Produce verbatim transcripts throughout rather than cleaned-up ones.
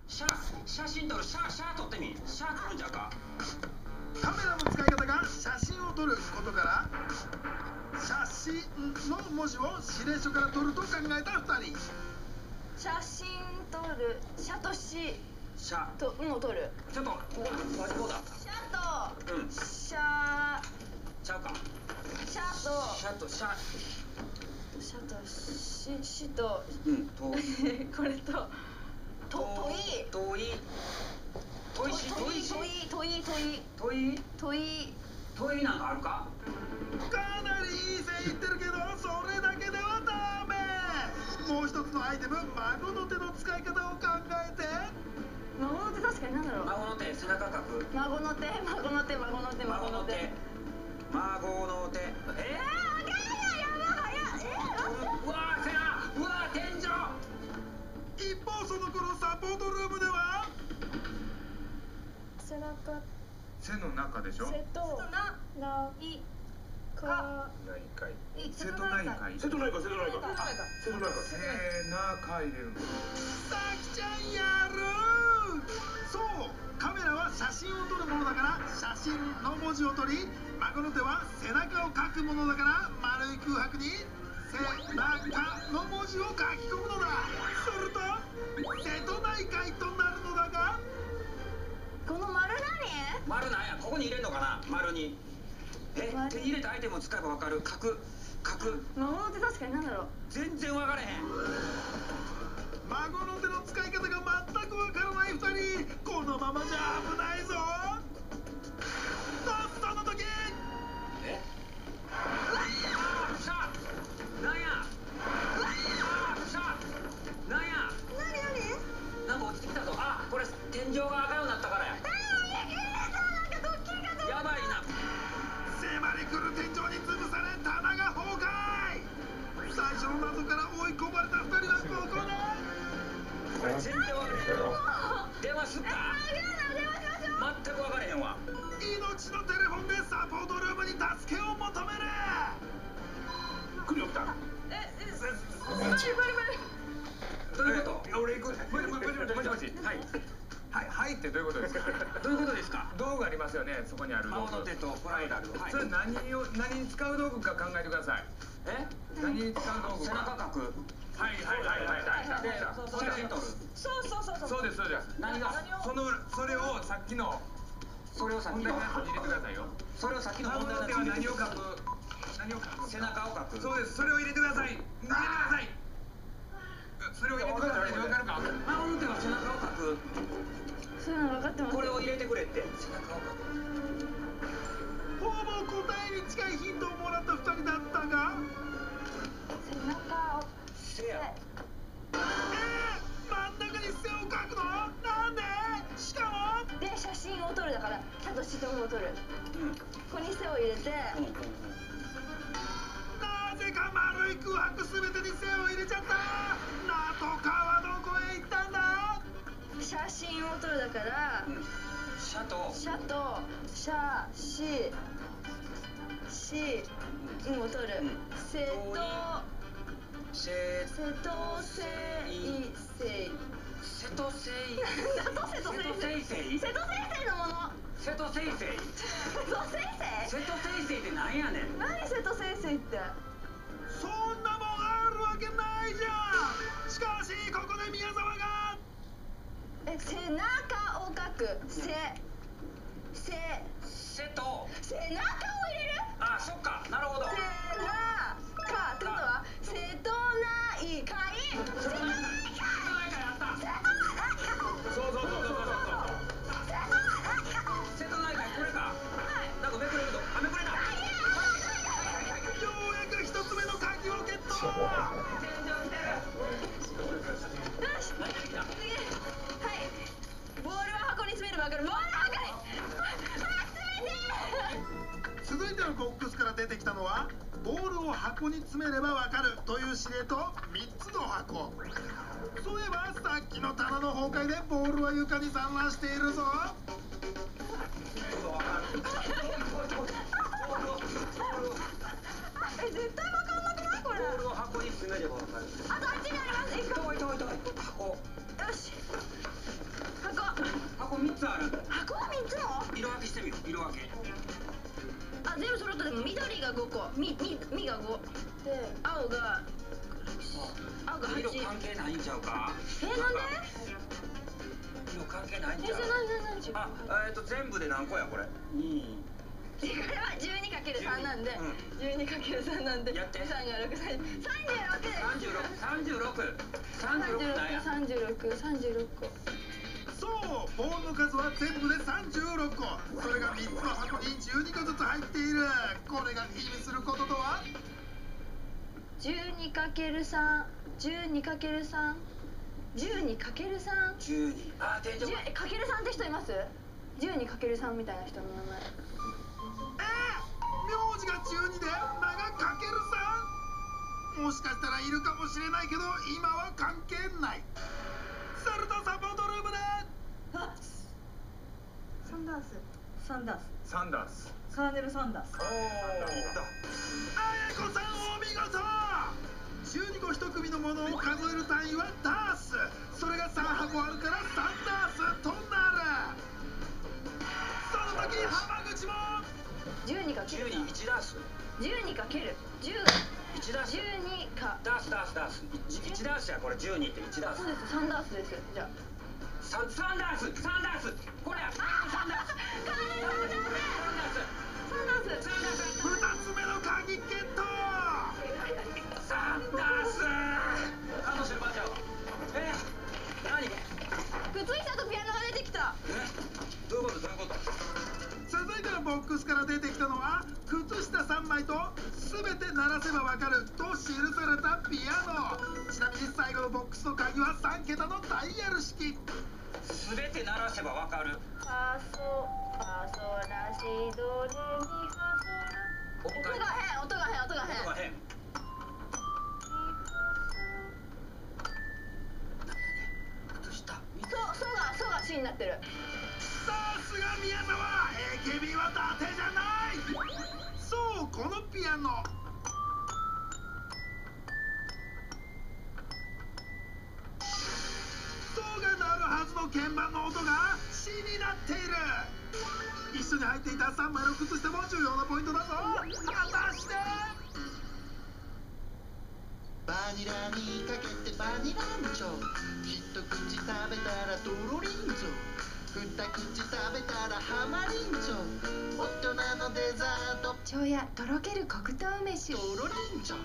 シャ写真撮るシャシャ撮ってみシャ撮るんじゃうか。 カメラの使い方が写真を撮ることから写真の文字を指令書から取ると考えたふたり。 写真撮るシャとシシャとうんを撮るちょっとここマジこうだ。 シャとうんシャちゃうか。 シャとシャとシャシャとシシとうんとこれとと問い問い問いし問いし問い問い問い問い問い問いなんかあるか。 かなりいい線いってるけどそれだけではダメ。もう一つのアイテム孫の手の使い方を考えて。 孫の手確かに何だろう。 孫の手背中かく。 孫の手孫の手孫の手孫の手孫の手。ええー、わかんないやばい早っえー、うわー背中うわー天井。 一方その頃サポートルームでは背中背の中でしょ。 瀬戸内か内海。 瀬戸内海瀬戸内海瀬戸内海。 瀬戸内海背中入れる。 さきちゃんやる。そうカメラは写真を撮るものだから写真の文字を取り、孫の手は背中を描くものだから丸い空白に背中の文字を書き込むのだ。すると瀬戸内海となるのだが、 この丸何丸なんやここに入れるのかな丸に。え手に入れたアイテムを使えばわかる。書く書く。 孫の手確かに何だろう。 全然わからへん。 孫の手の使い方が全くわからないふたり。このままじゃ危ないぞ。とその時えあーしゃなんやあーしゃなんや何何なんか落ちてきたぞ。あこれ天井が赤ようになったからや。やばいな。 迫り来る天井に潰され棚が崩壊。最初の謎から追い込まれたふたりはここだ。 これ全然わからへん。電話すっか。全くわからへんわ。 命のテレフォンでサポートルームに助けを求める。 来るよ来た。 ええバリバリどういうこと。 いや俺行く。もしもしもしもしもし。 はいはいはいってどういうことですか。 どういうことですか。 道具ありますよね。そこにある道孫の手具。 とプライダル。はいそれ何を何に使う道具か考えてください。 え何に使う道具背か。 中書く。 はいはいはいはいはい。 で写真撮る。 そうそうそうそうそうですそうです。 何がそのそれをさっきのそれをさっきの問題のやつに入れてくださいよ。 それをさっきの孫問題の手は何を書く。 く。何を書く。 背中を書く。 そうです。それを入れてください。入れてください。それを入れてください。わかるか。 孫の手は背中を書く。 そういうの分かってますこれを入れてくれって背中を書く。 ほぼ答えに近いヒントをもらったふたりだったが、 背中をせや。 えー、真ん中に背を描くのなんで。しかもで写真を撮るだからちゃんとシトムを撮るうんここに背を入れてうんうんうん。 なぜか丸い空白すべてに背を入れちゃった。ナとカはどこへ行ったんだ。 写真を撮るだからシャとシャとシャシシうんを撮るうん瀬戸せ瀬戸せいせい瀬戸せい瀬戸せいせい瀬戸せいせい瀬戸せいせいのもの瀬戸せいせい瀬戸せいせい瀬戸せいせいってなんやねん。 何瀬戸せいせいってそんなもんあるわけないじゃん。しかしここで宮沢がえ背中を描く背背瀬戸背中を入れるあそっかなるほど。 背中ってことは瀬戸内海瀬戸内海そうそうそうそうそうそう。 瀬戸内海これか。なんかめくれるとあめくれな。 ようやく一つ目の鍵をゲット。 よし何ができた。 はいボールは箱に詰めれば分かるボールは箱に続いてのボックスから出てきたのはボールを箱に詰めればわかるという指令とみっつの箱。そういえばさっきの棚の崩壊でボールは床に散乱しているぞ。 え絶対分かんなくないこれボールを箱に詰めればわかる。 あとあっちにあります一個遠い遠い遠い箱。 よしつある。 箱がみっつも。 色分けしてみよう。色分け。 あ、全部揃った。でも緑がごこ、みみみがごで、青が青がはち。 色関係ないんちゃうか。 え、なんで？ 色関係ないんえ、じゃちゃう。 何何何？ あ、えっと全部で何個やこれ。うん。 これは じゅうにかけるさん なんで、 うん、 じゅうにかけるさん なんで、 やってさんがろく、さんじゅうろくです。 さんじゅうろく、さんじゅうろく、さんじゅうろく、 さんじゅうろく、さんじゅうろく、さんじゅうろくこ。 そうボールの数は全部でさんじゅうろっこ。それがみっつの箱にじゅうにこずつ入っている。これが意味することとは？ じゅうにかけるさん、じゅうにかけるさん、じゅうにかけるさん、 じゅうに。あ、天井。 え、かけるさんって人います？じゅうにかけるさんみたいな人の名前。 えー、名字がじゅうにで名がかけるさん。もしかしたらいるかもしれないけど今は関係ない。サルタサポートルームであ、サンダース。 サンダース。 サンダース。 カーネル・サンダース。 おお。 あやこさんお見事。じゅうにこひと組のものを数える単位はダース。それがさん箱あるからサンダースとなる。その時浜口もじゅうにかけるじゅうに、いちダース。 じゅうにかけるじゅう、 いちダース。 じゅうにか。 ダース、ダース、ダース。いちダースやこれじゅうにっていちダースそう。です、サンダースです。じゃあ。 サンサンダース、サンダース。これや。サンダース。 カーネルサンダース。サンダース。 サンダース。 ふたつめの鍵ゲット。 サンダース。反応してるバージョン。えー、何？ 靴下とピアノが出てきた。 え？どういうことどういうこと？ 続いてのボックスから出てきたのは靴下さんまいと全て鳴らせばわかると記されたピアノ。ちなみに最後のボックスの鍵はさんけたのダイヤル式。 すべて鳴らせばわかる。 ファソ、ファソラシドレミファソラ。音が変、音が変、音が変。 音が変。靴下。 ソ、ソが、ソがシになってる。 さすが宮沢、 エーケービー は伊達じゃない。そうこのピアノソが鳴るはずの鍵盤の音がシになっている。一緒に入っていたさんまいの靴下も重要なポイントだぞ。果たしてバニラにかけてバニランチョ、一口食べたらトロリンチョ、二口食べたらハマリンチョ、大人のデザート蝶やとろける黒糖飯。 トロリンチョ。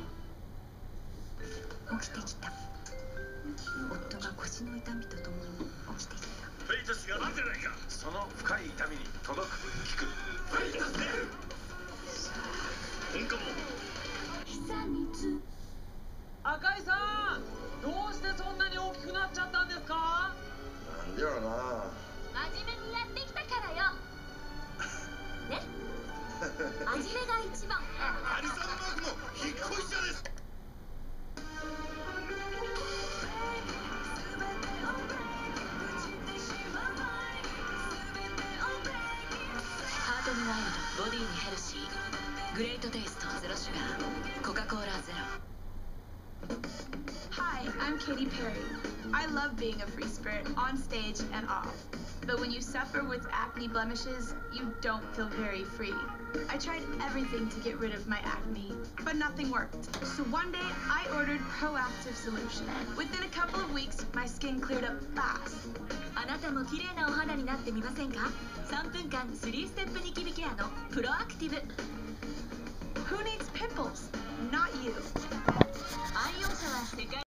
起きてきた。夫が腰の痛みとともに起きてきた。 フェイトスがなんじゃないか。その深い痛みに届く、効く。フェイトスで本館も赤井さん、どうしてそんなに大きくなっちゃったんですか？ なんでやろな。 真面目にやってきたからよ。ね、真面目が一番。 アリサナマークの引っ越し者です。 ハートにワイルド、ボディにヘルシー。グレートテイスト、ゼロシュガー。コカ・コーラゼロ。 Hi, I'm Katy Perry. I love being a free spirit on stage and off. But when you suffer with acne blemishes, you don't feel very free. I tried everything to get rid of my acne, but nothing worked. So one day, I ordered Proactive Solution. Within a couple of weeks, my skin cleared up fast. あなたも綺麗なお肌になってみませんか？さんぷんかんスリーステップニキビケアのプロアクティブ。 Who needs pimples?